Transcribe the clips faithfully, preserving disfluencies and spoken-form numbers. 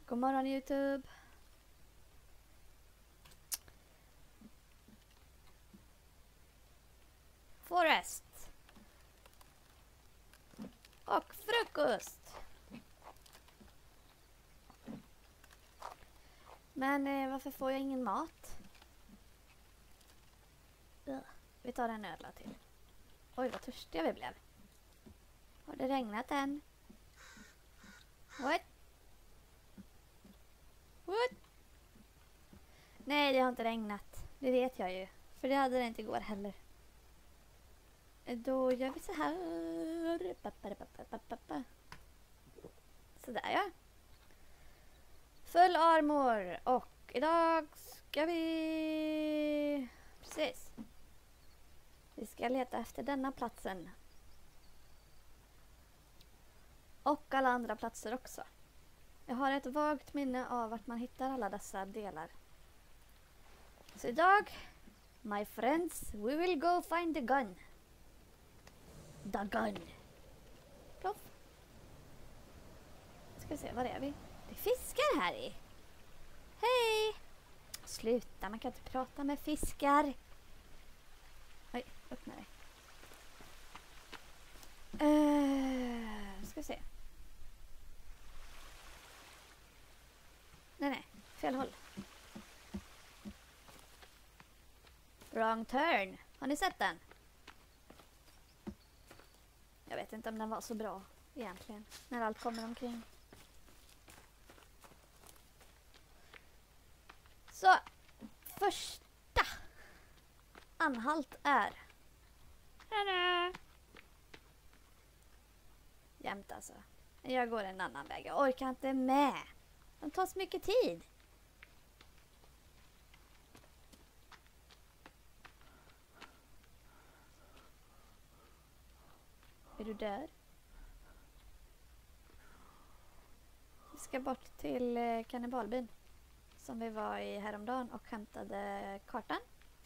God morgon YouTube. Forest. Och frukost. Men eh, varför får jag ingen mat? Ugh. Vi tar en ödla till. Oj, vad törstiga vi blev. Har det regnat än? What? What? Nej, det har inte regnat. Det vet jag ju. För det hade det inte igår heller. Då gör vi så här. Sådär ja. Full armor. Och idag ska vi... Precis. Vi ska leta efter denna platsen. Och alla andra platser också. Jag har ett vagt minne av vart man hittar alla dessa delar. Så idag, my friends, we will go find the gun. The gun. Ploff. Ska vi se, var är vi? Det är fiskar här i. Hej! Sluta, man kan inte prata med fiskar. Oj, öppna dig. Uh, ska vi se. Nej, nej. Fel håll. Wrong turn. Har ni sett den? Jag vet inte om den var så bra egentligen. När allt kommer omkring. Så. Första anhalt är. Tada! Jämt alltså. Jag går en annan väg. Jag orkar inte med. Det tar så mycket tid. Är du där? Vi ska bort till eh, kannibalbyn. Som vi var i häromdagen och hämtade kartan.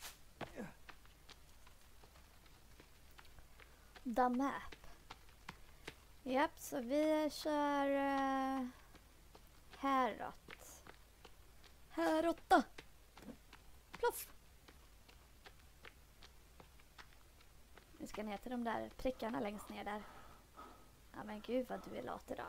The map. Japp, så vi kör uh, häråt. Häråt då. Ploff. Vi ska ner till de där prickarna längst ner där. Ja men gud vad du är lat idag.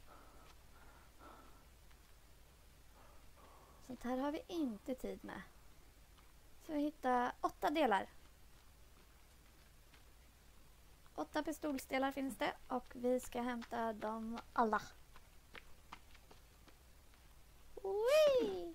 Sånt här har vi inte tid med. Så vi hittar åtta delar. Åtta pistolsdelar finns det och vi ska hämta dem alla. Wee!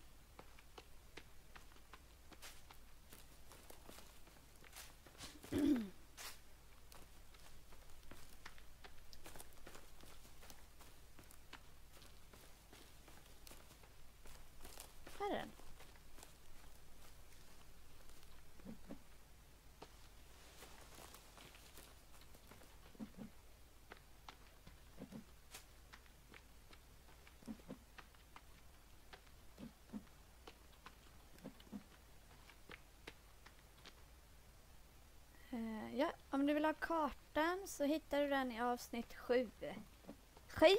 Här är den. Ja, om du vill ha kartan så hittar du den i avsnitt sju. Sju!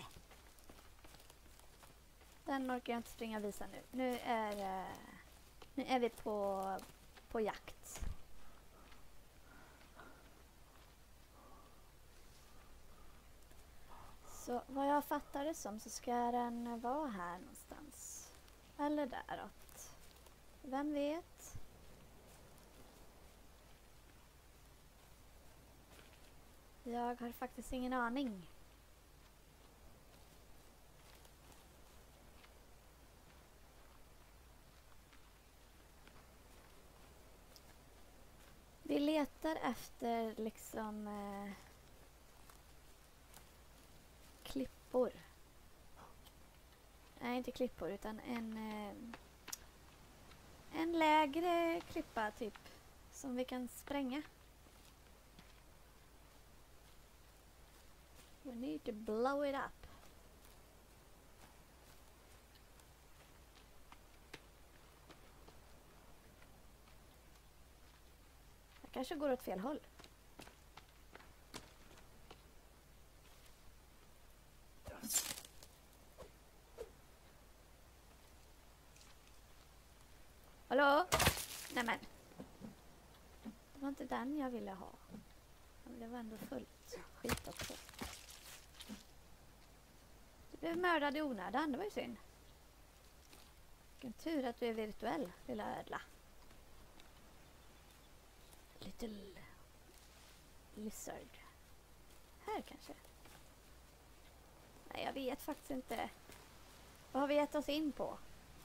Den orkar jag inte springa och visa nu. Nu är, nu är vi på, på jakt. Så vad jag fattar det som så ska den vara här någonstans. Eller däråt. Vem vet? Jag har faktiskt ingen aning. Vi letar efter liksom eh, klippor. Nej, inte klippor utan en eh, en lägre klippa typ som vi kan spränga. We need to blow it up. Jag kanske går åt fel håll. Hallå? Nämen. Det var inte den jag ville ha. Det var ändå fullt. Skit också. Du blev mördad i onödan, det var ju synd. Vilken tur att du är virtuell, lilla ödla. Little lizard. Här kanske. Nej, jag vet faktiskt inte. Vad har vi gett oss in på?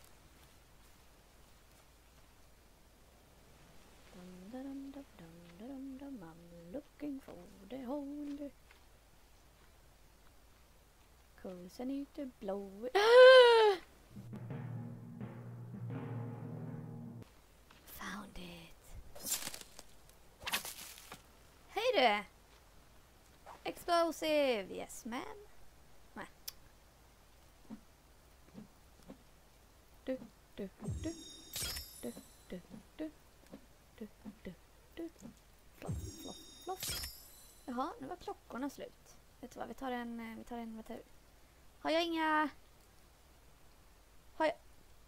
I'm looking for the hole. Cause I need to blow it. Found it. Hej du! Explosive, yes man. Nej. Du, du, du. Du, du, du. Du, du, du. Floff, floff, floff. Jaha, nu var klockorna slut. Vet du vad, vi tar en, vi tar en, vet du. Har jag inga... Har jag...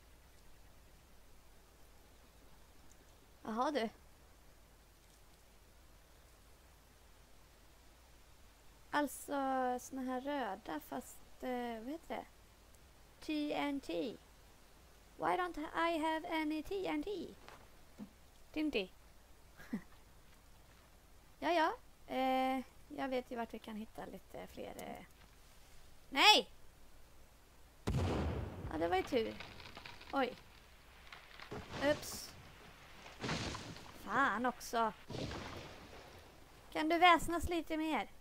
Jaha du. Alltså såna här röda fast, uh, vad heter det? T N T. Why don't I have any T N T? Tinti. Ja, ja. Eh, jag vet ju vart vi kan hitta lite fler... Eh... Nej! Ja, det var ju tur. Oj. Ups. Fan också. Kan du väsnas lite mer?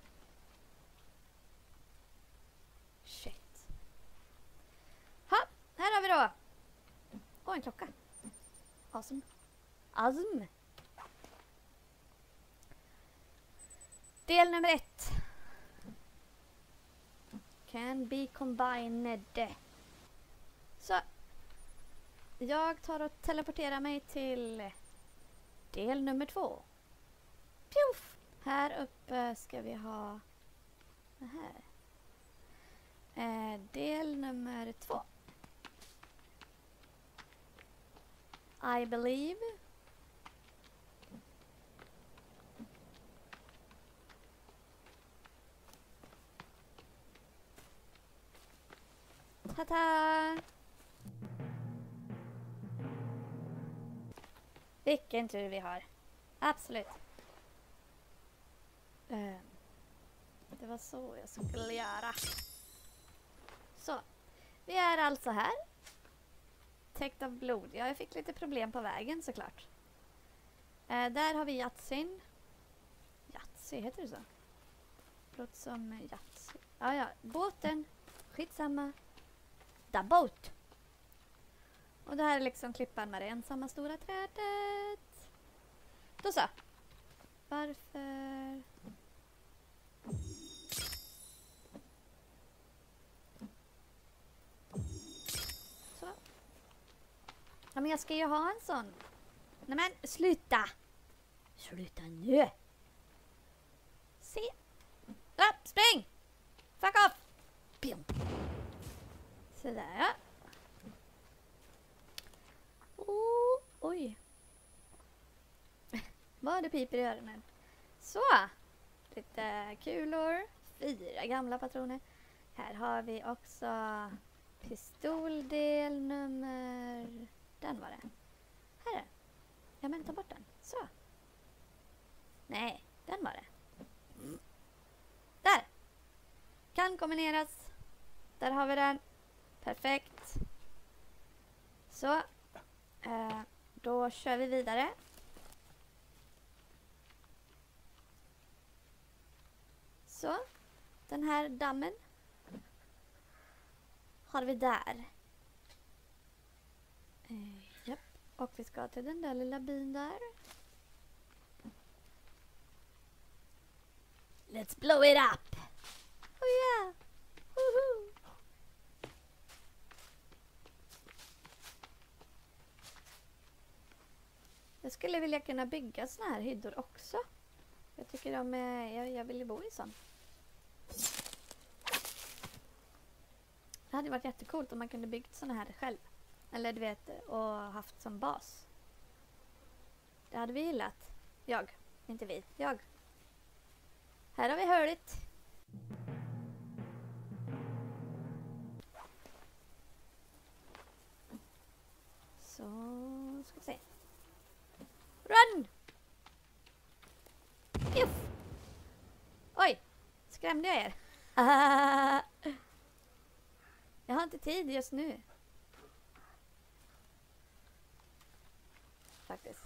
Shit. Ha, här har vi då. Åh, en klocka. Awesome. Awesome. Del nummer ett. Can be combined. Så. Jag tar och teleporterar mig till del nummer två. Pjuff! Här uppe ska vi ha det här. Eh, del nummer två. I believe. Ta-ta! Vilken tur vi har. Absolut. Uh, det var så jag skulle göra. Så. Vi är alltså här. Täckt av blod. Ja, jag fick lite problem på vägen såklart. Uh, där har vi Yatsin. Yatsi, heter det så? Låter som Yatsi. Ja, ja. Båten. Skitsamma. The boat. Och det här är liksom klippan med det ensamma stora trädet. Då så. Varför? Så. Ja, men jag ska ju ha en sån. Nej men, sluta. Sluta nu. Se. Upp, spring. Fuck off. Pium. Sådär, ja. Oh, oj. Vad det piper i öronen. Så. Lite kulor. Fyra gamla patroner. Här har vi också pistoldel nummer... Den var det. Här är den. Ja, men ta bort den. Så. Nej, den var det. Där. Kan kombineras. Där har vi den. Perfekt. Så. Eh, då kör vi vidare. Så. Den här dammen har vi där. Eh, japp. Och vi ska till den där lilla byn där. Let's blow it up! Oh yeah! Woohoo! Jag skulle vilja kunna bygga såna här hyddor också. Jag tycker de är, jag, jag vill ju bo i sån. Det hade varit jättekult om man kunde byggt såna här själv. Eller du vet, och haft som bas. Det hade vi gillat. Jag. Inte vi. Jag. Här har vi hörligt. Så ska vi se. Run! Juff! Oj! Skrämde jag er? Jag har inte tid just nu. Faktiskt.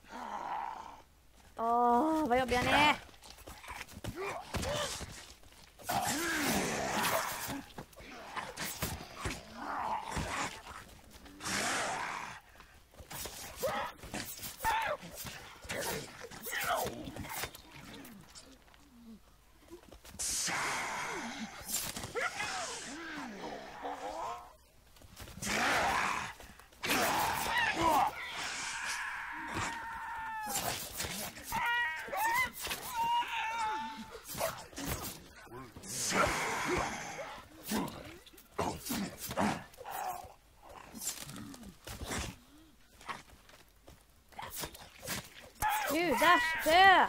Åh, vad jobbiga ni är! Gudars dö!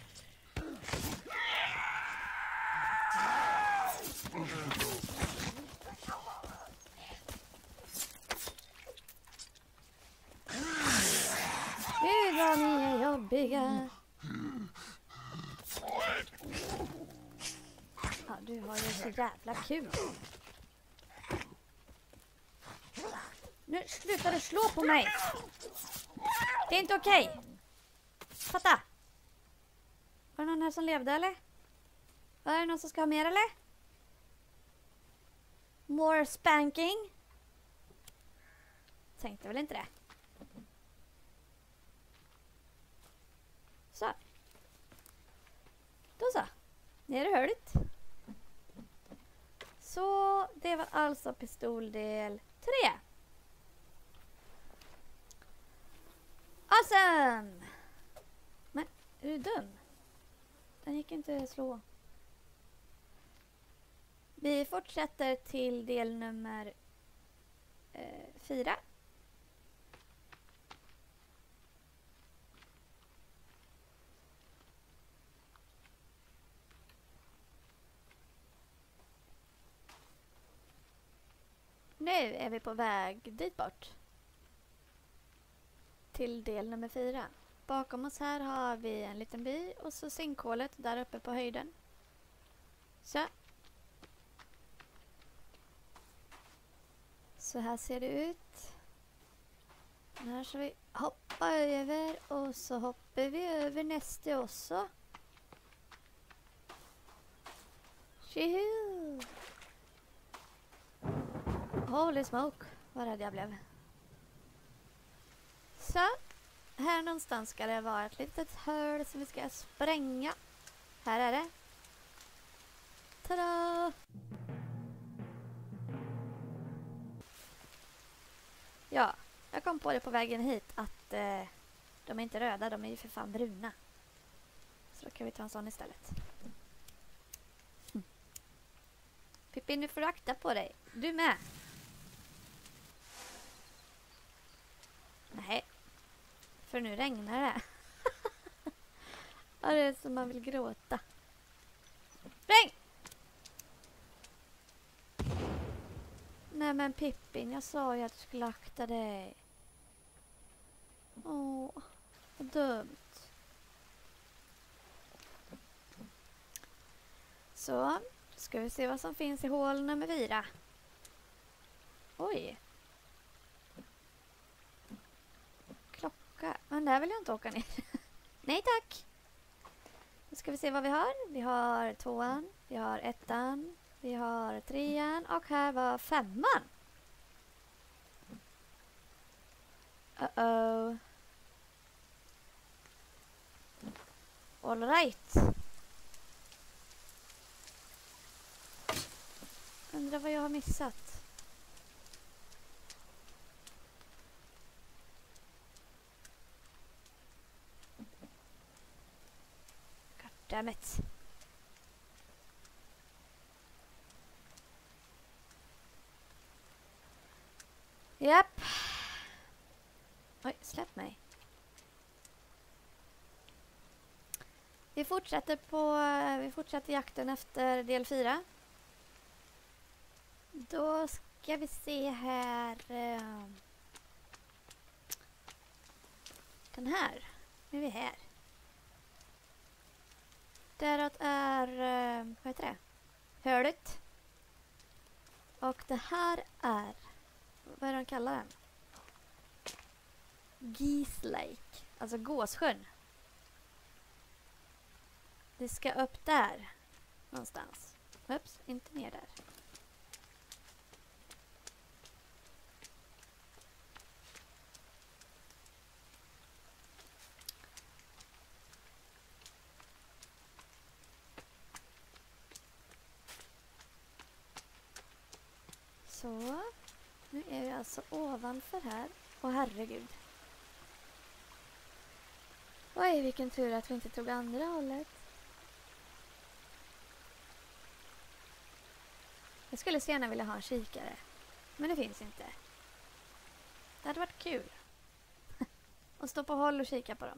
Gud vad ni är jobbiga. Ja, du har ju så jävla kul. Nu slutar du slå på mig. Det är inte okej. Okay. Fatta. Var det någon här som levde eller? Var det någon som ska ha mer eller? More spanking? Tänkte väl inte det. Så. Då så. Nu är det hörligt. Så det var alltså pistoldel tre. Awesome! Men är du dum? Den gick inte att slå. Vi fortsätter till del nummer eh, fyra. Nu är vi på väg dit bort. Till del nummer fyra. Bakom oss här har vi en liten by och så sinkhålet där uppe på höjden. Så. Så här ser det ut. Här ska vi hoppa över och så hoppar vi över nästa också. Tjoho! Holy smoke, vad rädd jag blev. Så, här någonstans ska det vara ett litet hål som vi ska spränga. Här är det. Tada! Ja, jag kom på det på vägen hit att eh, de är inte röda, de är ju för fan bruna. Så då kan vi ta en sån istället. Mm. Pippi, nu får du akta på dig. Du med. Nej. För nu regnar det. Ja, det är som man vill gråta. Spräng! Nej men Pippin, jag sa ju att du skulle akta dig. Åh, vad dumt. Så, ska vi se vad som finns i hål nummer fyra. Oj. Klocka. Men där vill jag inte åka ner. Nej tack. Nu ska vi se vad vi har. Vi har tvåan, vi har ettan, vi har trean och här var femman. Uh-oh. All right. Undrar vad jag har missat. Goddammit. Japp. Oj, släpp mig. Vi fortsätter på vi fortsätter jakten efter del fyra. Då ska vi se här. Eh, den här. Nu är vi här. Däråt är eh, vad heter det? Hörligt. Och det här är, vad är det de kallar den? Geese Lake, alltså Gåssjön. Det ska upp där någonstans. Ups, inte ner där. Så, nu är vi alltså ovanför här. Åh herregud. Oj, vilken tur att vi inte tog andra hållet. Jag skulle så gärna vilja ha en kikare. Men det finns inte. Det hade varit kul. Att stå på håll och kika på dem.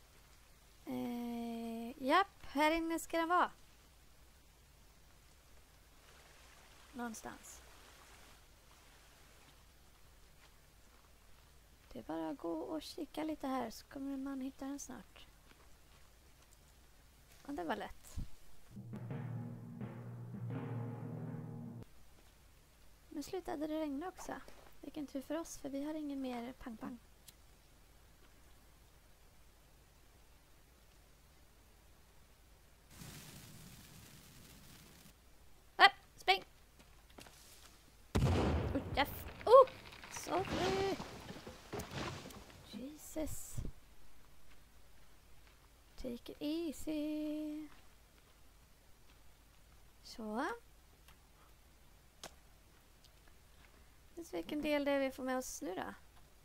Eh, japp, här inne ska den vara. Någonstans. Det är bara att gå och kika lite här så kommer man hitta den snart. Ja, det var lätt. Nu slutade det regna också. Vilken tur för oss, för vi har ingen mer pang-pang. Upp, spring! Oh, Jeff. Oh, sorry! Jesus. Take it easy. Så. Vilken del det är vi får med oss nu då?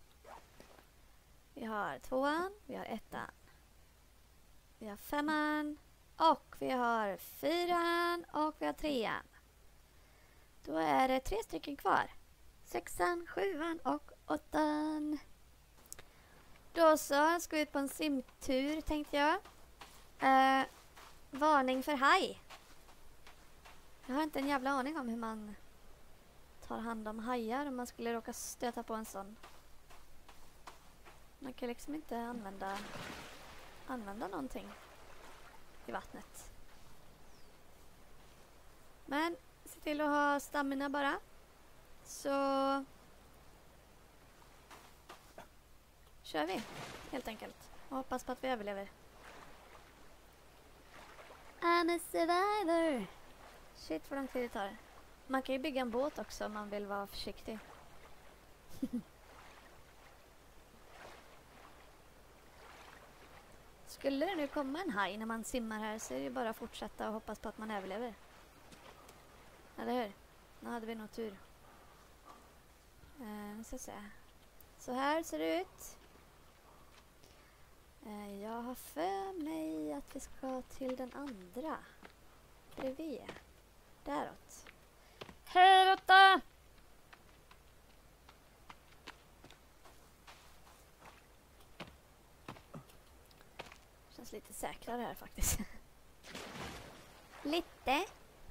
Vi har tvåan, vi har ettan. Vi har femman. Och vi har fyran och vi har trean. Då är det tre stycken kvar. Sexan, sjuan och åttan. Då så, ska vi ut på en simtur tänkte jag. Eh, varning för haj. Jag har inte en jävla aning om hur man tar hand om hajar om man skulle råka stöta på en sån. Man kan liksom inte använda använda någonting i vattnet. Men se till att ha stamina bara. Så kör vi helt enkelt. Och hoppas på att vi överlever. I'm a survivor. Shit vad lång tid det tar. Man kan ju bygga en båt också om man vill vara försiktig. Skulle det nu komma en haj när man simmar här så är det ju bara att fortsätta och hoppas på att man överlever. Eller hur? Nu hade vi nog tur. Eh, så, se. Så här ser det ut. Eh, jag har för mig att vi ska till den andra. Bredvid. Däråt. Häråt då! Känns lite säkrare här faktiskt. Lite.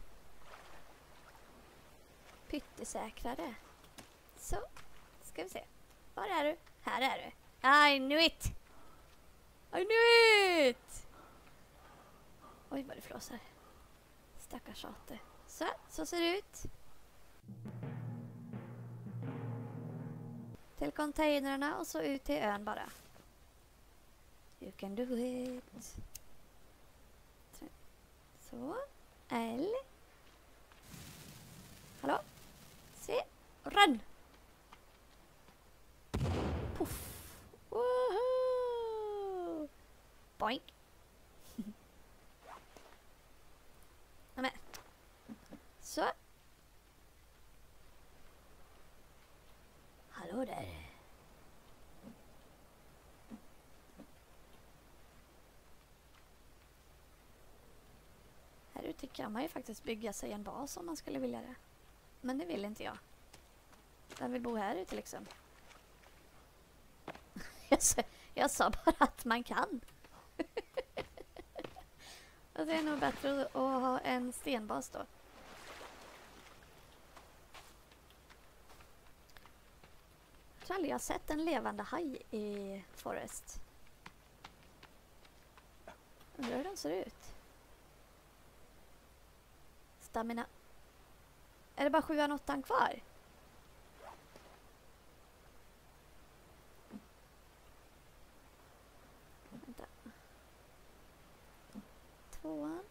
Pyttesäkrare. Så, ska vi se. Var är du? Här är du. I knew it! I knew it! Oj, vad det flåsar. Stackars tjate. Så, så ser det ut. Till containrarna och så ut till ön bara. You can do it. Så. L. Hallå? Se. Run! Puff. Woohoo! Boink. Nämen. Så. Hallå där. Här ute kan man ju faktiskt bygga sig en bas om man skulle vilja det. Men det vill inte jag. Vem vill bo här ute liksom? jag, sa, jag sa bara att man kan. Och det är nog bättre att ha en stenbas då. Jag tror aldrig jag har sett en levande haj i Forest. Undrar hur den ser ut. Stamina. Är det bara sjuan, åttan kvar? Vänta. Tvåan.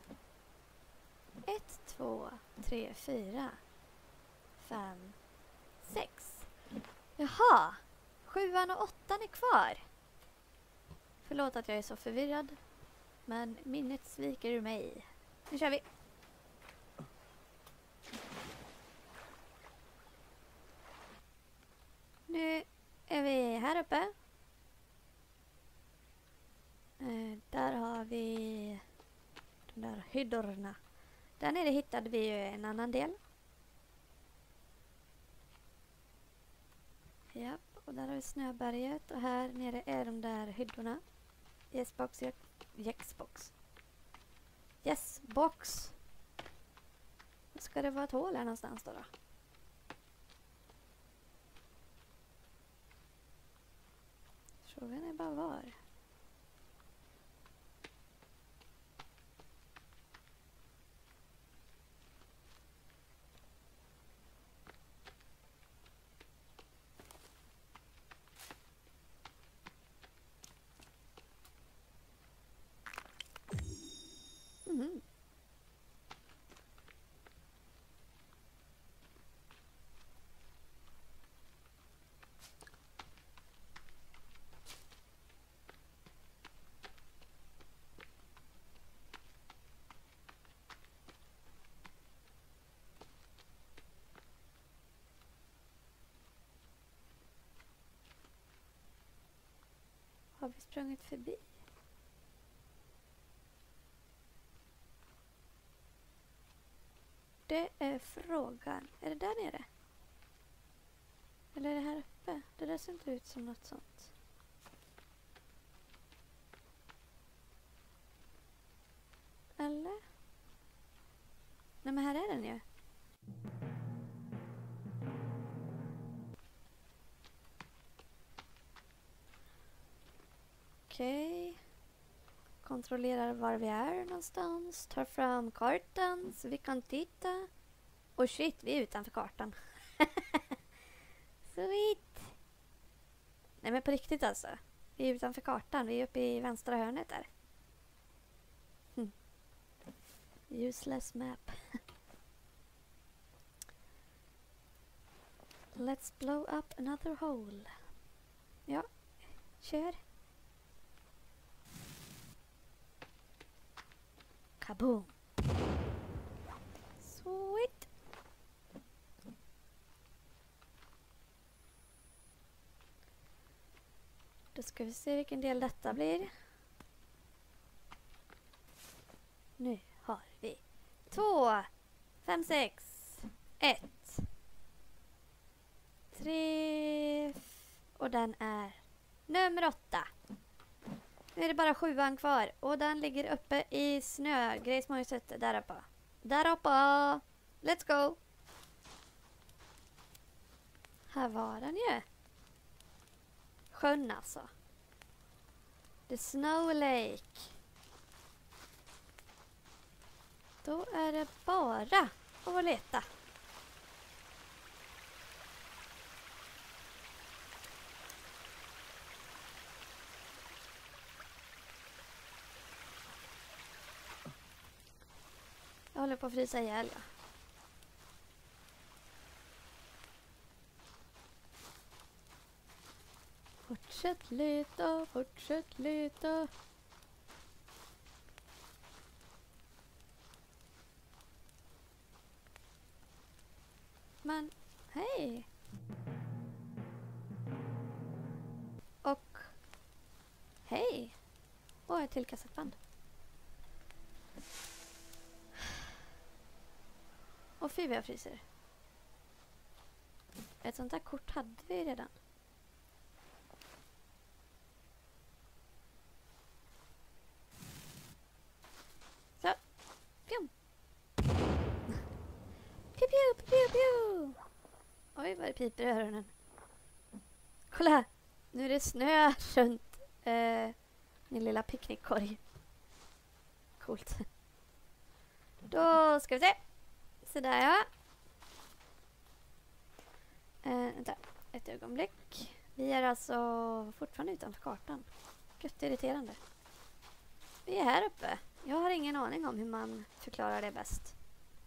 Ett, två, tre, fyra. Fem, sex. Jaha. Sjuan och åttan är kvar. Förlåt att jag är så förvirrad. Men minnet sviker ur mig. Nu kör vi. Nu är vi här uppe. Eh, där har vi de där hyddorna. Där nere hittade vi ju en annan del. Ja, och där har vi snöberget. Och här nere är de där hyddorna. Yes box, yes box. Yes box. Ska det vara ett hål här någonstans då då? Frågan är bara var. Mm. Har vi sprungit förbi? Det är frågan. Är det där nere? Eller är det här uppe? Det där ser inte ut som något sånt. Eller? Nej, men här är den ju. Okej. Okay. Kontrollerar var vi är någonstans. Tar fram kartan så vi kan titta. Och shit, vi är utanför kartan. Sweet. Nej, men på riktigt alltså. Vi är utanför kartan. Vi är uppe i vänstra hörnet där. Hm. Useless map. Let's blow up another hole. Ja, kör. Kaboom. Sweet. Då ska vi se vilken del detta blir. Nu har vi två, fem, sex, ett, tre och den är nummer åtta. Nu är det bara sjuan kvar och den ligger uppe i snö. Grejsmojset där uppe. Där uppe. Let's go. Här var den ju. Sjön alltså. The Snow Lake. Då är det bara att leta. Jag håller på att frysa ihjäl. Ja. Fortsätt leta, fortsätt leta. Men, hej. Och, hej. Och ett till kassettband. Och fy vad jag fryser. Ett sånt där kort hade vi redan. Oj, vad det piper i öronen. Kolla! Nu är det snö runt eh, min lilla picknickkorg. Coolt. Då ska vi se. Så där ja. Eh, vänta, ett ögonblick. Vi är alltså fortfarande utanför kartan. Gött irriterande. Vi är här uppe. Jag har ingen aning om hur man förklarar det bäst.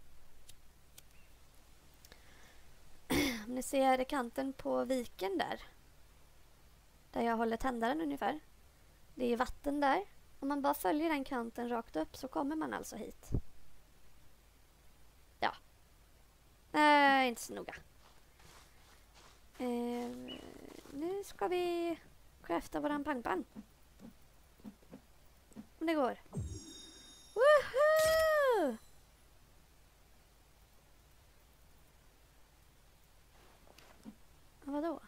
Om ni ser kanten på viken där. Där jag håller tändaren ungefär. Det är vatten där. Om man bara följer den kanten rakt upp så kommer man alltså hit. Ja. Nej, inte så noga. Eh, nu ska vi crafta våran pangpan. Om det går. Woohoo! Vadå?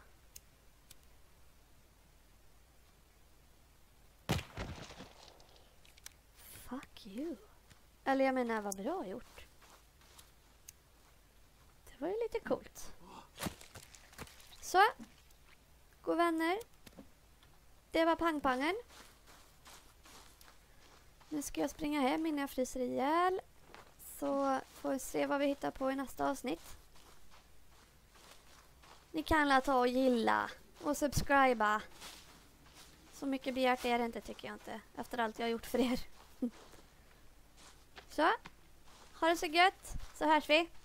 Fuck you. Eller jag menar, vad bra gjort. Det var ju lite coolt. Så. God vänner. Det var pangpangen. Nu ska jag springa hem innan jag fryser ihjäl. Så får vi se vad vi hittar på i nästa avsnitt. Ni kan la ta och gilla och subscriba. Så mycket begärt är det inte, tycker jag inte. Efter allt jag har gjort för er. Så. Ha det så gött. Så hörs vi.